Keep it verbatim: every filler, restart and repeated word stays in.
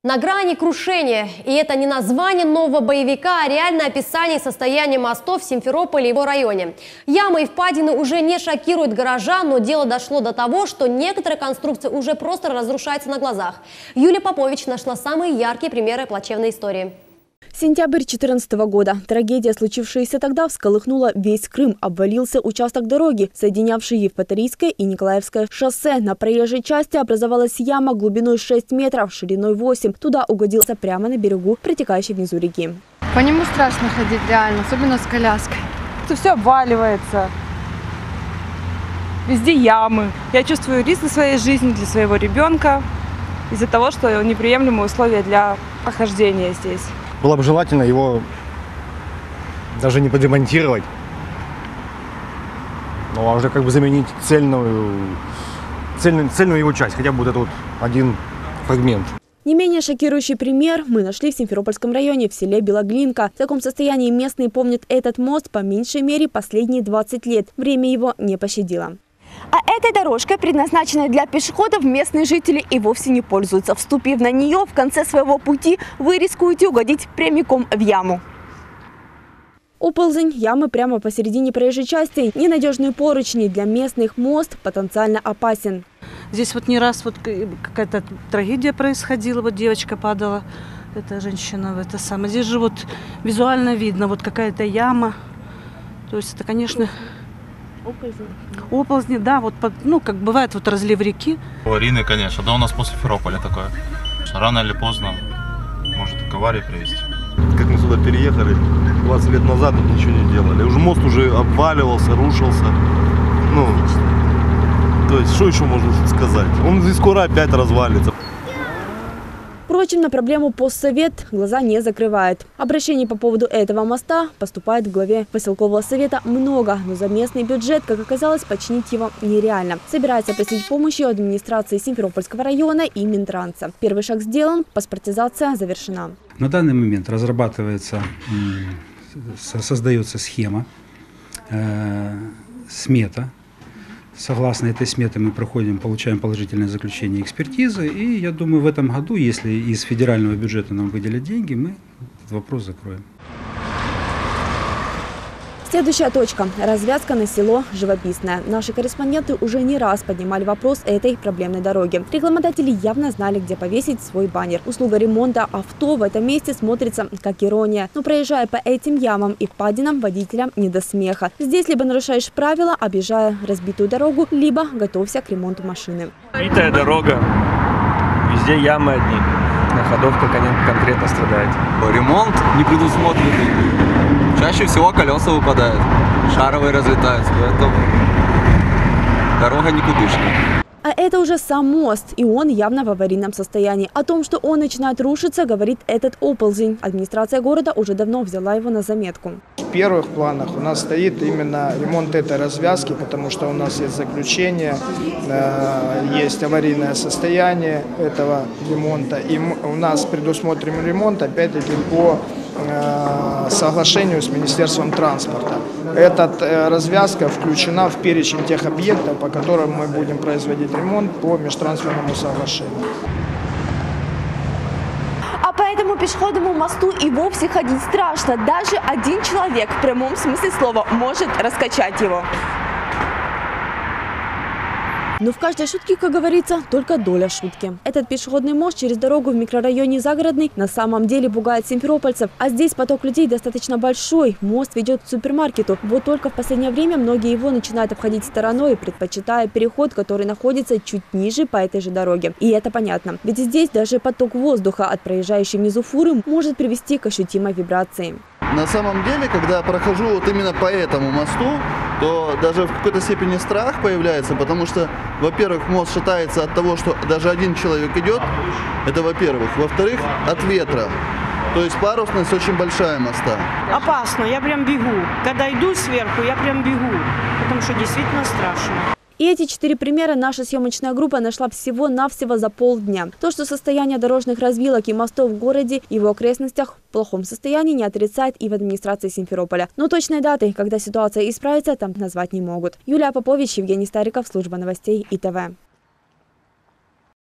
На грани крушения. И это не название нового боевика, а реальное описание состояния мостов в Симферополе и его районе. Ямы и впадины уже не шокируют горожан, но дело дошло до того, что некоторые конструкции уже просто разрушаются на глазах. Юлия Попович нашла самые яркие примеры плачевной истории. Сентябрь две тысячи четырнадцатого года. Трагедия, случившаяся тогда, всколыхнула весь Крым. Обвалился участок дороги, соединявший Евпаторийское и Николаевское шоссе. На проезжей части образовалась яма глубиной шесть метров, шириной восемь. Туда угодился прямо на берегу, протекающей внизу реки. По нему страшно ходить, реально, особенно с коляской. Это все обваливается. Везде ямы. Я чувствую риск для своей жизни, для своего ребенка, из-за того, что неприемлемые условия для прохождения здесь. Было бы желательно его даже не подремонтировать, ну а уже как бы заменить цельную, цельную, цельную его часть, хотя бы вот этот вот один фрагмент. Не менее шокирующий пример мы нашли в Симферопольском районе, в селе Белоглинка. В таком состоянии местные помнят этот мост по меньшей мере последние двадцать лет. Время его не пощадило. А этой дорожкой, предназначенной для пешеходов, местные жители и вовсе не пользуются. Вступив на нее, в конце своего пути вы рискуете угодить прямиком в яму. Оползень ямы прямо посередине проезжей части. Ненадежные поручни. Для местных мост потенциально опасен. Здесь вот не раз вот какая-то трагедия происходила, вот девочка падала, эта женщина в это самое. Здесь же вот визуально видно вот какая-то яма. То есть это, конечно... Оползни. Оползни, да, вот, ну, как бывает, вот разлив реки. Аварийный, конечно, да, у нас после Симферополя такое. Рано или поздно может к аварии привести. Как мы сюда переехали, двадцать лет назад тут ничего не делали. Уже мост уже обваливался, рушился. Ну, то есть, что еще можно сказать? Он здесь скоро опять развалится. Впрочем, на проблему постсовет глаза не закрывает. Обращений по поводу этого моста поступает в главе поселкового совета много, но за местный бюджет, как оказалось, починить его нереально. Собирается просить помощи у администрации Симферопольского района и Минтранса. Первый шаг сделан, паспортизация завершена. На данный момент разрабатывается, создается схема, смета. Согласно этой смете мы проходим, получаем положительное заключение экспертизы. И я думаю, в этом году, если из федерального бюджета нам выделят деньги, мы этот вопрос закроем. Следующая точка – развязка на село Живописное. Наши корреспонденты уже не раз поднимали вопрос этой проблемной дороги. Рекламодатели явно знали, где повесить свой баннер. Услуга ремонта авто в этом месте смотрится как ирония. Но проезжая по этим ямам и впадинам, водителям не до смеха. Здесь либо нарушаешь правила, объезжая разбитую дорогу, либо готовься к ремонту машины. Битая дорога, везде ямы одни. Ходовка конкретно страдает. Ремонт не предусмотренный. Чаще всего колеса выпадают, шаровые разлетаются, поэтому дорога никудышная. А это уже сам мост, и он явно в аварийном состоянии. О том, что он начинает рушиться, говорит этот оползень. Администрация города уже давно взяла его на заметку. В первых планах у нас стоит именно ремонт этой развязки, потому что у нас есть заключение, есть аварийное состояние этого ремонта. И у нас предусмотрен ремонт, опять-таки, по соглашению с Министерством транспорта. Эта развязка включена в перечень тех объектов, по которым мы будем производить ремонт по межтранспортному соглашению. А по этому пешеходному мосту и вовсе ходить страшно. Даже один человек в прямом смысле слова может раскачать его. Но в каждой шутке, как говорится, только доля шутки. Этот пешеходный мост через дорогу в микрорайоне Загородный на самом деле пугает симферопольцев. А здесь поток людей достаточно большой. Мост ведет к супермаркету. Вот только в последнее время многие его начинают обходить стороной, предпочитая переход, который находится чуть ниже по этой же дороге. И это понятно. Ведь здесь даже поток воздуха от проезжающей внизу фуры может привести к ощутимой вибрации. На самом деле, когда я прохожу вот именно по этому мосту, то даже в какой-то степени страх появляется, потому что, во-первых, мост шатается от того, что даже один человек идет, это во-первых. Во-вторых, от ветра. То есть парусность очень большая моста. Опасно, я прям бегу. Когда иду сверху, я прям бегу, потому что действительно страшно. И эти четыре примера наша съемочная группа нашла всего-навсего за полдня. То, что состояние дорожных развилок и мостов в городе и его окрестностях в плохом состоянии, не отрицает и в администрации Симферополя. Но точной даты, когда ситуация исправится, там назвать не могут. Юлия Попович, Евгений Стариков, служба новостей И Т В.